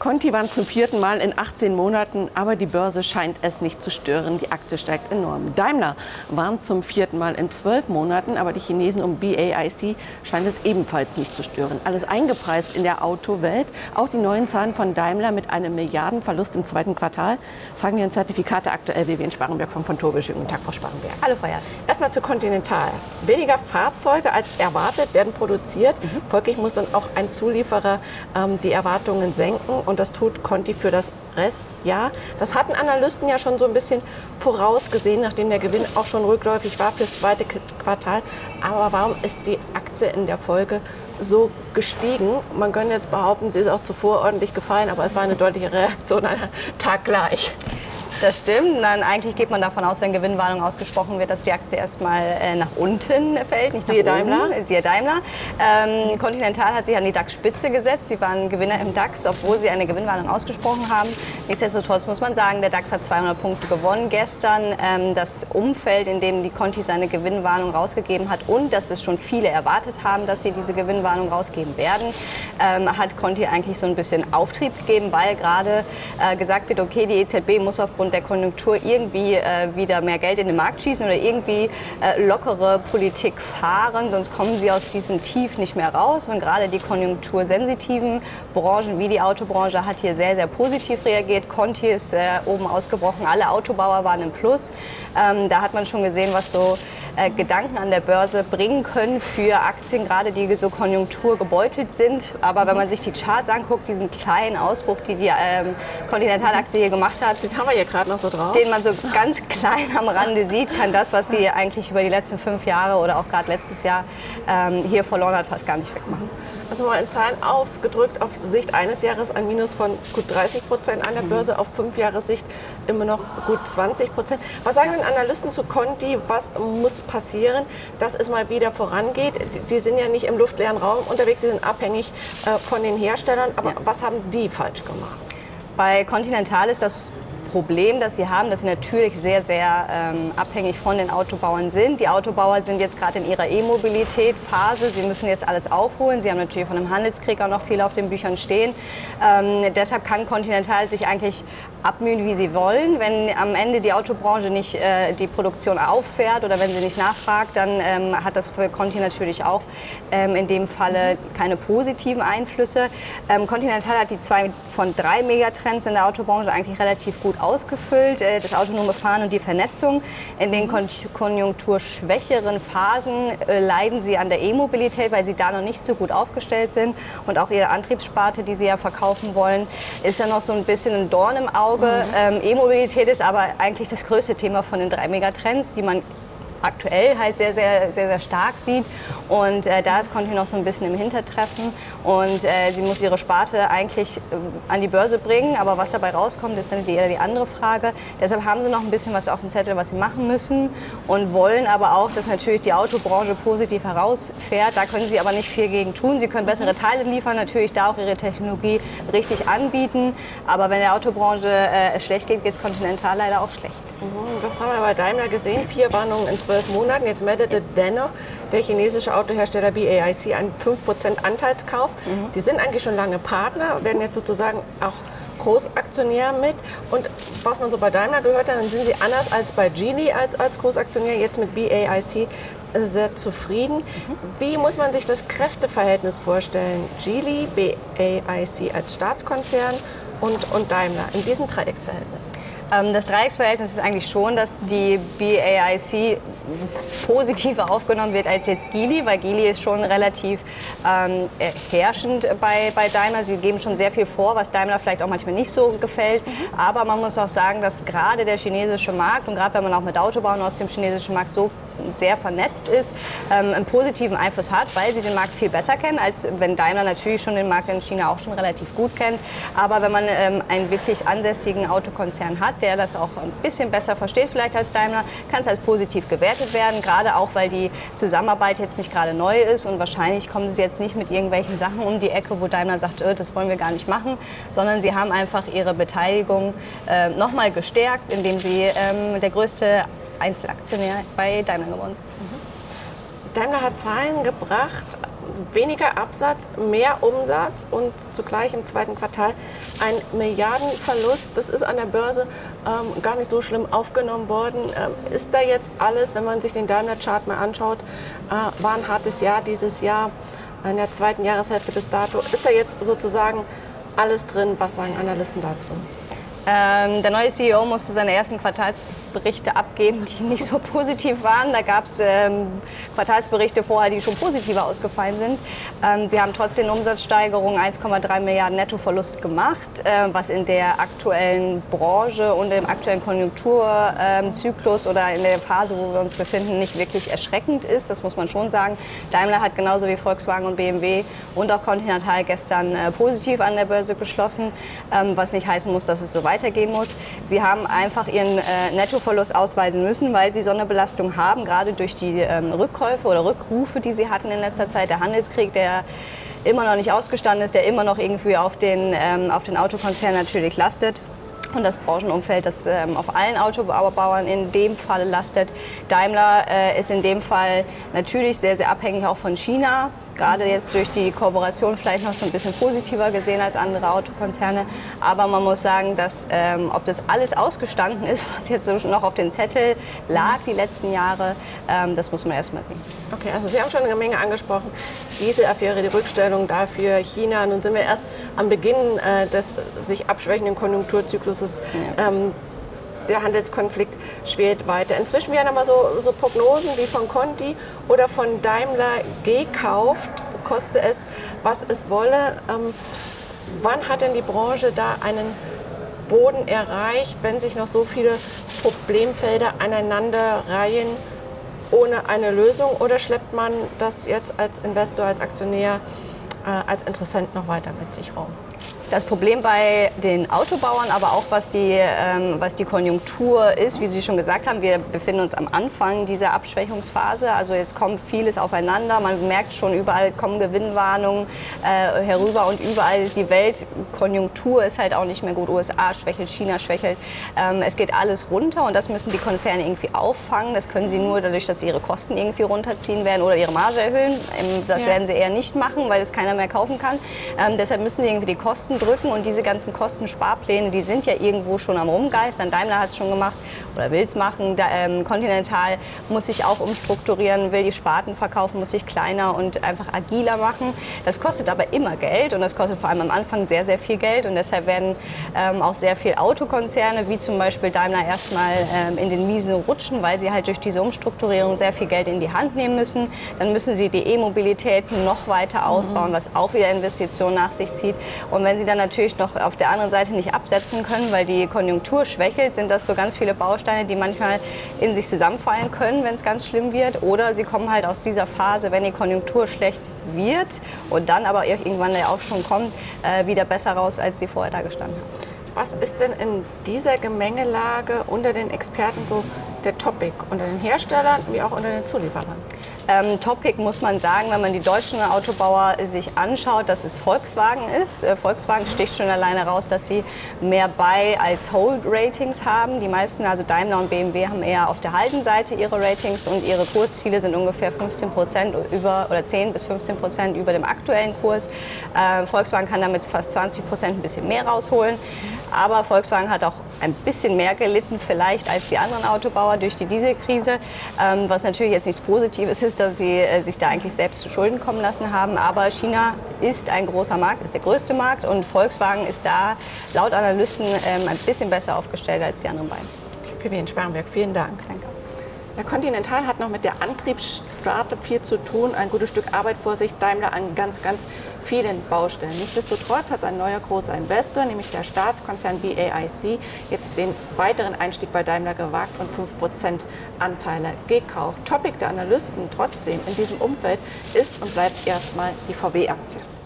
Conti waren zum 4. Mal in 18 Monaten, aber die Börse scheint es nicht zu stören. Die Aktie steigt enorm. Daimler waren zum 4. Mal in 12 Monaten, aber die Chinesen um BAIC scheint es ebenfalls nicht zu stören. Alles eingepreist in der Autowelt. Auch die neuen Zahlen von Daimler mit einem Milliardenverlust im 2. Quartal. Fragen wir in Zertifikate aktuell Vivian Sparenberg von Vontobel. Schönen guten Tag, Frau Sparenberg. Hallo, Frau Jahn. Erstmal zu Continental. Weniger Fahrzeuge als erwartet werden produziert. Folglich muss dann auch ein Zulieferer die Erwartungen senken. Und das tut Conti für das Restjahr. Das hatten Analysten ja schon so ein bisschen vorausgesehen, nachdem der Gewinn auch schon rückläufig war fürs 2. Quartal. Aber warum ist die Aktie in der Folge so gestiegen? Man könnte jetzt behaupten, sie ist auch zuvor ordentlich gefallen, aber es war eine deutliche Reaktion an Tag gleich. Das stimmt. Dann eigentlich geht man davon aus, wenn Gewinnwarnung ausgesprochen wird, dass die Aktie erstmal nach unten fällt. Nicht Siehe Daimler. Siehe Daimler. Continental hat sich an die DAX-Spitze gesetzt. Sie waren Gewinner im DAX, obwohl sie eine Gewinnwarnung ausgesprochen haben. Nichtsdestotrotz muss man sagen, der DAX hat 200 Punkte gewonnen gestern. Das Umfeld, in dem die Conti seine Gewinnwarnung rausgegeben hat und dass es schon viele erwartet haben, dass sie diese Gewinnwarnung rausgeben werden, hat Conti eigentlich so ein bisschen Auftrieb gegeben, weil gerade gesagt wird, okay, die EZB muss aufgrund der Konjunktur irgendwie wieder mehr Geld in den Markt schießen oder irgendwie lockere Politik fahren, sonst kommen sie aus diesem Tief nicht mehr raus. Und gerade die konjunktursensitiven Branchen wie die Autobranche hat hier sehr, sehr positiv reagiert. Conti ist oben ausgebrochen, alle Autobauer waren im Plus. Da hat man schon gesehen, was so Gedanken an der Börse bringen können für Aktien, gerade die so konjunkturgebeutelt sind. Aber wenn man sich die Charts anguckt, diesen kleinen Ausbruch, die die Continental-Aktie hier gemacht hat, den haben wir hier gerade noch so drauf, den man so ganz klein am Rande sieht, kann das, was sie eigentlich über die letzten 5 Jahre oder auch gerade letztes Jahr hier verloren hat, fast gar nicht wegmachen. Also mal in Zahlen ausgedrückt, auf Sicht eines Jahres ein Minus von gut 30% an der Börse, auf 5 Jahre Sicht immer noch gut 20%. Was sagen denn Analysten zu Conti? Was muss passieren, dass es mal wieder vorangeht? Die sind ja nicht im luftleeren Raum unterwegs, sie sind abhängig von den Herstellern. Aber was haben die falsch gemacht? Bei Continental ist das Problem, das sie haben, dass sie natürlich sehr, sehr abhängig von den Autobauern sind. Die Autobauer sind jetzt gerade in ihrer E-Mobilität-Phase. Sie müssen jetzt alles aufholen. Sie haben natürlich von dem Handelskrieg auch noch viel auf den Büchern stehen. Deshalb kann Continental sich eigentlich abmühen, wie sie wollen. Wenn am Ende die Autobranche nicht die Produktion auffährt oder wenn sie nicht nachfragt, dann hat das für Conti natürlich auch in dem Falle keine positiven Einflüsse. Continental hat die 2 von 3 Megatrends in der Autobranche eigentlich relativ gut ausgefüllt. Das autonome Fahren und die Vernetzung. In den konjunkturschwächeren Phasen leiden sie an der E-Mobilität, weil sie da noch nicht so gut aufgestellt sind. Und auch ihre Antriebssparte, die sie ja verkaufen wollen, ist ja noch so ein bisschen ein Dorn im Auge. E-Mobilität ist aber eigentlich das größte Thema von den 3 Megatrends, die man aktuell halt sehr, sehr, sehr, sehr stark sieht. Und da ist Conti noch so ein bisschen im Hintertreffen. Und sie muss ihre Sparte eigentlich an die Börse bringen. Aber was dabei rauskommt, ist dann eher die andere Frage. Deshalb haben sie noch ein bisschen was auf dem Zettel, was sie machen müssen. Und wollen aber auch, dass natürlich die Autobranche positiv herausfährt. Da können sie aber nicht viel gegen tun. Sie können bessere Teile liefern, natürlich da auch ihre Technologie richtig anbieten. Aber wenn der Autobranche es schlecht geht, geht es Continental leider auch schlecht. Das haben wir bei Daimler gesehen. 4 Warnungen in 12 Monaten. Jetzt meldete dennoch der chinesische Autohersteller BAIC einen 5% Anteilskauf. Die sind eigentlich schon lange Partner, werden jetzt sozusagen auch Großaktionär mit. Und was man so bei Daimler gehört hat, dann sind sie anders als bei Geely als Großaktionär jetzt mit BAIC sehr zufrieden. Wie muss man sich das Kräfteverhältnis vorstellen? Geely, BAIC als Staatskonzern und Daimler in diesem Dreiecksverhältnis? Das Dreiecksverhältnis ist eigentlich schon, dass die BAIC positiver aufgenommen wird als jetzt Geely, weil Geely ist schon relativ herrschend bei Daimler. Sie geben schon sehr viel vor, was Daimler vielleicht auch manchmal nicht so gefällt. Aber man muss auch sagen, dass gerade der chinesische Markt und gerade wenn man auch mit Autobauern aus dem chinesischen Markt so sehr vernetzt ist, einen positiven Einfluss hat, weil sie den Markt viel besser kennen, als wenn Daimler natürlich schon den Markt in China auch schon relativ gut kennt. Aber wenn man einen wirklich ansässigen Autokonzern hat, der das auch ein bisschen besser versteht vielleicht als Daimler, kann es als positiv gewertet werden, gerade auch, weil die Zusammenarbeit jetzt nicht gerade neu ist und wahrscheinlich kommen sie jetzt nicht mit irgendwelchen Sachen um die Ecke, wo Daimler sagt, das wollen wir gar nicht machen, sondern sie haben einfach ihre Beteiligung nochmal gestärkt, indem sie der größte Einzelaktionär bei Daimler geworden sind. Daimler hat Zahlen gebracht weniger Absatz, mehr Umsatz und zugleich im zweiten Quartal ein Milliardenverlust. Das ist an der Börse gar nicht so schlimm aufgenommen worden. Ist da jetzt alles, wenn man sich den Daimler-Chart mal anschaut, war ein hartes Jahr dieses Jahr, in der zweiten Jahreshälfte bis dato. Ist da jetzt sozusagen alles drin? Was sagen Analysten dazu? Der neue CEO musste seine ersten Quartalsberichte abgeben, die nicht so positiv waren. Da gab es Quartalsberichte vorher, die schon positiver ausgefallen sind. Sie haben trotz den Umsatzsteigerungen 1,3 Milliarden Nettoverlust gemacht, was in der aktuellen Branche und im aktuellen Konjunkturzyklus oder in der Phase, wo wir uns befinden, nicht wirklich erschreckend ist. Das muss man schon sagen. Daimler hat genauso wie Volkswagen und BMW und auch Continental gestern positiv an der Börse geschlossen, was nicht heißen muss, dass es so weitergehen muss. Sie haben einfach ihren Nettoverlust ausweisen müssen, weil sie so eine Belastung haben, gerade durch die Rückkäufe oder Rückrufe, die sie hatten in letzter Zeit. Der Handelskrieg, der immer noch nicht ausgestanden ist, der immer noch irgendwie auf den Autokonzern natürlich lastet. Und das Branchenumfeld, das auf allen Autobauern in dem Fall lastet. Daimler ist in dem Fall natürlich sehr, sehr abhängig auch von China. Gerade jetzt durch die Kooperation vielleicht noch so ein bisschen positiver gesehen als andere Autokonzerne. Aber man muss sagen, dass ob das alles ausgestanden ist, was jetzt noch auf den Zettel lag die letzten Jahre, das muss man erst mal sehen. Okay, also Sie haben schon eine Menge angesprochen. Diese Affäre, die Rückstellung dafür, China. Nun sind wir erst am Beginn des sich abschwächenden Konjunkturzykluses. Ja. Der Handelskonflikt schwelt weiter. Inzwischen werden aber so Prognosen wie von Conti oder von Daimler gekauft, koste es, was es wolle. Wann hat denn die Branche da einen Boden erreicht, wenn sich noch so viele Problemfelder aneinander reihen ohne eine Lösung? Oder schleppt man das jetzt als Investor, als Aktionär, als Interessent noch weiter mit sich rum? Das Problem bei den Autobauern, aber auch was die Konjunktur ist, wie Sie schon gesagt haben, wir befinden uns am Anfang dieser Abschwächungsphase. Also es kommt vieles aufeinander. Man merkt schon, überall kommen Gewinnwarnungen herüber und überall die Weltkonjunktur ist halt auch nicht mehr gut. USA schwächelt, China schwächelt. Es geht alles runter und das müssen die Konzerne irgendwie auffangen. Das können sie nur dadurch, dass sie ihre Kosten irgendwie runterziehen werden oder ihre Marge erhöhen. Das werden sie eher nicht machen, weil es keiner mehr kaufen kann. Deshalb müssen sie irgendwie die Kosten drücken und diese ganzen Kostensparpläne, die sind ja irgendwo schon am Rumgeistern. Daimler hat es schon gemacht oder will es machen. Continental muss sich auch umstrukturieren, will die Sparten verkaufen, muss sich kleiner und einfach agiler machen. Das kostet aber immer Geld und das kostet vor allem am Anfang sehr, sehr viel Geld und deshalb werden auch sehr viele Autokonzerne, wie zum Beispiel Daimler, erstmal in den Miesen rutschen, weil sie halt durch diese Umstrukturierung sehr viel Geld in die Hand nehmen müssen. Dann müssen sie die E-Mobilität noch weiter ausbauen, was auch wieder Investitionen nach sich zieht. Und wenn sie dann natürlich noch auf der anderen Seite nicht absetzen können, weil die Konjunktur schwächelt, sind das so ganz viele Bausteine, die manchmal in sich zusammenfallen können, wenn es ganz schlimm wird. Oder sie kommen halt aus dieser Phase, wenn die Konjunktur schlecht wird und dann aber irgendwann der Aufschwung kommt, wieder besser raus, als sie vorher da gestanden haben. Was ist denn in dieser Gemengelage unter den Experten so der Topic, unter den Herstellern wie auch unter den Zulieferern? Topic muss man sagen, wenn man die deutschen Autobauer sich anschaut, dass es Volkswagen ist. Volkswagen sticht schon alleine raus, dass sie mehr Buy als Hold Ratings haben. Die meisten, also Daimler und BMW, haben eher auf der Haltenseite ihre Ratings und ihre Kursziele sind ungefähr 15% über oder 10 bis 15% über dem aktuellen Kurs. Volkswagen kann damit fast 20% ein bisschen mehr rausholen. Aber Volkswagen hat auch ein bisschen mehr gelitten vielleicht als die anderen Autobauer durch die Dieselkrise, was natürlich jetzt nichts Positives ist, dass sie sich da eigentlich selbst zu Schulden kommen lassen haben. Aber China ist ein großer Markt, ist der größte Markt und Volkswagen ist da laut Analysten ein bisschen besser aufgestellt als die anderen beiden. PW Sparrenberg, vielen Dank. Danke. Der Continental hat noch mit der Antriebssparte viel zu tun, ein gutes Stück Arbeit vor sich, Daimler an ganz vielen Baustellen. Nichtsdestotrotz hat ein neuer großer Investor, nämlich der Staatskonzern BAIC, jetzt den weiteren Einstieg bei Daimler gewagt und 5% Anteile gekauft. Topic der Analysten trotzdem in diesem Umfeld ist und bleibt erstmal die VW-Aktie.